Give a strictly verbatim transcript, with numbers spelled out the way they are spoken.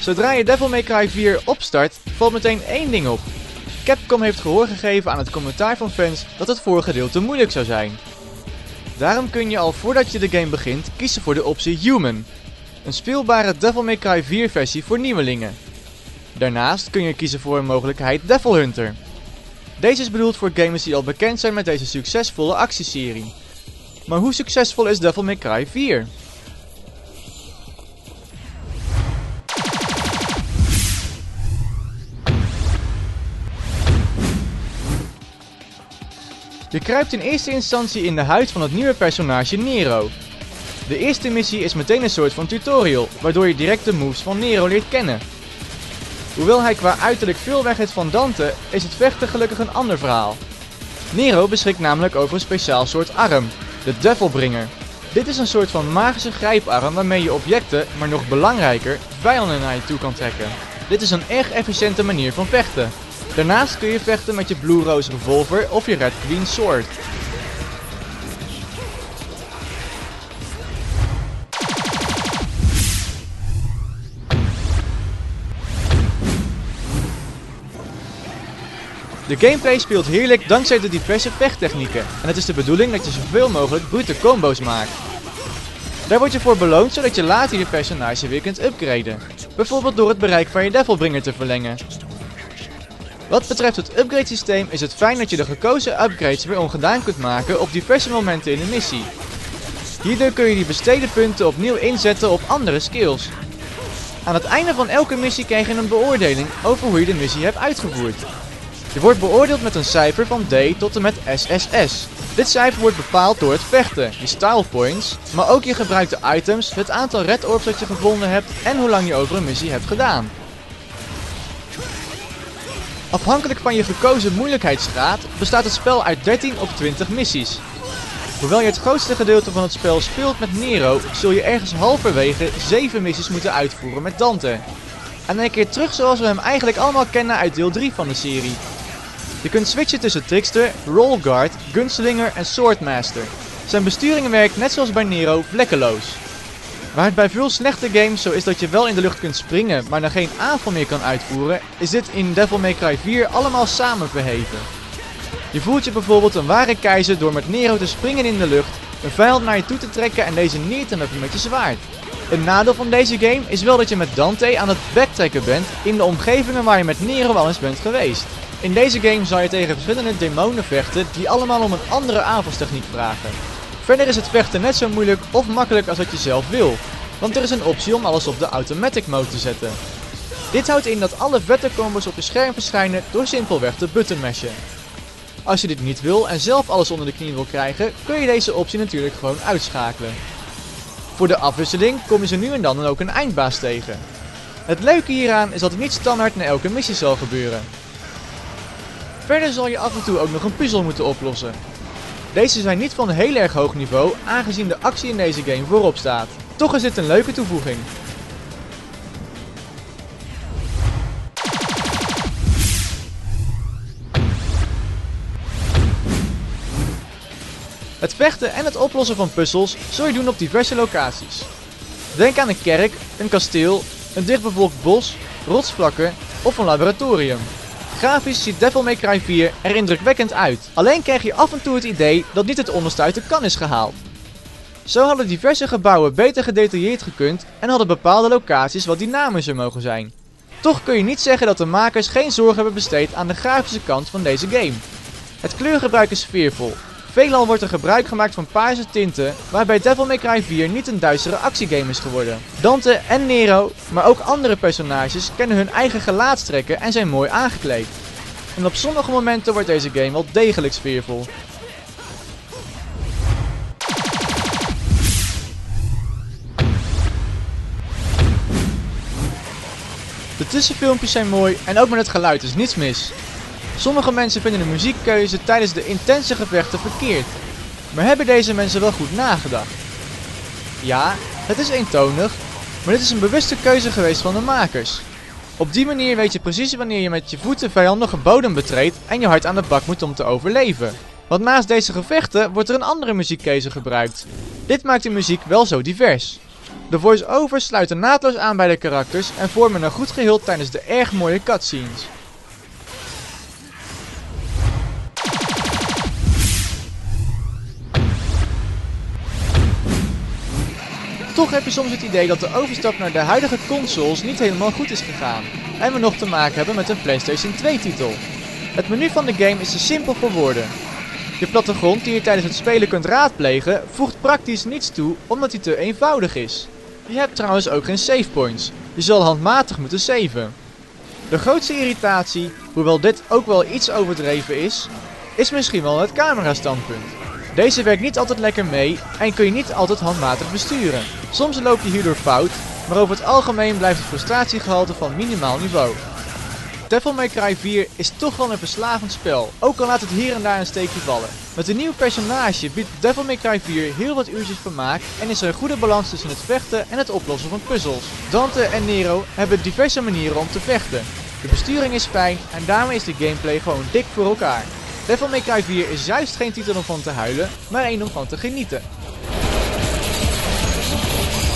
Zodra je Devil May Cry vier opstart, valt meteen één ding op. Capcom heeft gehoor gegeven aan het commentaar van fans dat het voorgedeelte moeilijk zou zijn. Daarom kun je al voordat je de game begint kiezen voor de optie Human, een speelbare Devil May Cry vier versie voor nieuwelingen. Daarnaast kun je kiezen voor een mogelijkheid Devil Hunter. Deze is bedoeld voor gamers die al bekend zijn met deze succesvolle actieserie. Maar hoe succesvol is Devil May Cry vier? Je kruipt in eerste instantie in de huid van het nieuwe personage Nero. De eerste missie is meteen een soort van tutorial, waardoor je direct de moves van Nero leert kennen. Hoewel hij qua uiterlijk veel weg heeft van Dante, is het vechten gelukkig een ander verhaal. Nero beschikt namelijk over een speciaal soort arm, de Devilbringer. Dit is een soort van magische grijparm waarmee je objecten, maar nog belangrijker, vijanden naar je toe kan trekken. Dit is een erg efficiënte manier van vechten. Daarnaast kun je vechten met je Blue Rose Revolver of je Red Queen Sword. De gameplay speelt heerlijk dankzij de diverse vechttechnieken en het is de bedoeling dat je zoveel mogelijk brute combo's maakt. Daar word je voor beloond zodat je later je personage weer kunt upgraden, bijvoorbeeld door het bereik van je Devilbringer te verlengen. Wat betreft het upgrade systeem is het fijn dat je de gekozen upgrades weer ongedaan kunt maken op diverse momenten in de missie. Hierdoor kun je die besteden punten opnieuw inzetten op andere skills. Aan het einde van elke missie krijg je een beoordeling over hoe je de missie hebt uitgevoerd. Je wordt beoordeeld met een cijfer van D tot en met S S S. Dit cijfer wordt bepaald door het vechten, je style points, maar ook je gebruikte items, het aantal red orbs dat je gevonden hebt en hoe lang je over een missie hebt gedaan. Afhankelijk van je gekozen moeilijkheidsgraad bestaat het spel uit dertien op twintig missies. Hoewel je het grootste gedeelte van het spel speelt met Nero, zul je ergens halverwege zeven missies moeten uitvoeren met Dante. En een keer terug zoals we hem eigenlijk allemaal kennen uit deel drie van de serie. Je kunt switchen tussen Trickster, Rollguard, Gunslinger en Swordmaster. Zijn besturing werkt net zoals bij Nero vlekkeloos. Waar het bij veel slechte games zo is dat je wel in de lucht kunt springen, maar dan geen aanval meer kan uitvoeren, is dit in Devil May Cry vier allemaal samen verheven. Je voelt je bijvoorbeeld een ware keizer door met Nero te springen in de lucht, een vijand naar je toe te trekken en deze neer te meppen met je zwaard. Een nadeel van deze game is wel dat je met Dante aan het backtracken bent in de omgevingen waar je met Nero al eens bent geweest. In deze game zal je tegen verschillende demonen vechten die allemaal om een andere aanvalstechniek vragen. Verder is het vechten net zo moeilijk of makkelijk als wat je zelf wil, want er is een optie om alles op de automatic mode te zetten. Dit houdt in dat alle vette combos op je scherm verschijnen door simpelweg te button mashen. Als je dit niet wil en zelf alles onder de knie wil krijgen, kun je deze optie natuurlijk gewoon uitschakelen. Voor de afwisseling kom je zo nu en dan ook een eindbaas tegen. Het leuke hieraan is dat het niet standaard na elke missie zal gebeuren. Verder zal je af en toe ook nog een puzzel moeten oplossen. Deze zijn niet van heel erg hoog niveau, aangezien de actie in deze game voorop staat. Toch is dit een leuke toevoeging. Het vechten en het oplossen van puzzels zul je doen op diverse locaties. Denk aan een kerk, een kasteel, een dichtbevolkt bos, rotsvlakken of een laboratorium. Grafisch ziet Devil May Cry vier er indrukwekkend uit. Alleen krijg je af en toe het idee dat niet het onderste uit de kan is gehaald. Zo hadden diverse gebouwen beter gedetailleerd gekund en hadden bepaalde locaties wat dynamischer mogen zijn. Toch kun je niet zeggen dat de makers geen zorg hebben besteed aan de grafische kant van deze game. Het kleurgebruik is sfeervol. Veelal wordt er gebruik gemaakt van paarse tinten, waarbij Devil May Cry vier niet een duistere actiegame is geworden. Dante en Nero, maar ook andere personages kennen hun eigen gelaatstrekken en zijn mooi aangekleed. En op sommige momenten wordt deze game wel degelijk sfeervol. De tussenfilmpjes zijn mooi en ook met het geluid is niets mis. Sommige mensen vinden de muziekkeuze tijdens de intense gevechten verkeerd. Maar hebben deze mensen wel goed nagedacht? Ja, het is eentonig, maar dit is een bewuste keuze geweest van de makers. Op die manier weet je precies wanneer je met je voeten vijandige bodem betreedt en je hard aan de bak moet om te overleven. Want naast deze gevechten wordt er een andere muziekkeuze gebruikt. Dit maakt de muziek wel zo divers. De voice-overs sluiten naadloos aan bij de karakters en vormen een goed geheel tijdens de erg mooie cutscenes. Toch heb je soms het idee dat de overstap naar de huidige consoles niet helemaal goed is gegaan en we nog te maken hebben met een PlayStation twee titel. Het menu van de game is te simpel voor woorden. De plattegrond die je tijdens het spelen kunt raadplegen voegt praktisch niets toe omdat hij te eenvoudig is. Je hebt trouwens ook geen save points, je zal handmatig moeten saven. De grootste irritatie, hoewel dit ook wel iets overdreven is, is misschien wel het camerastandpunt. Deze werkt niet altijd lekker mee en kun je niet altijd handmatig besturen. Soms loop je hierdoor fout, maar over het algemeen blijft het frustratiegehalte van minimaal niveau. Devil May Cry vier is toch wel een verslavend spel, ook al laat het hier en daar een steekje vallen. Met een nieuw personage biedt Devil May Cry vier heel wat uurtjes vermaak en is er een goede balans tussen het vechten en het oplossen van puzzels. Dante en Nero hebben diverse manieren om te vechten. De besturing is fijn en daarmee is de gameplay gewoon dik voor elkaar. Devil May Cry vier is juist geen titel om van te huilen, maar één om van te genieten.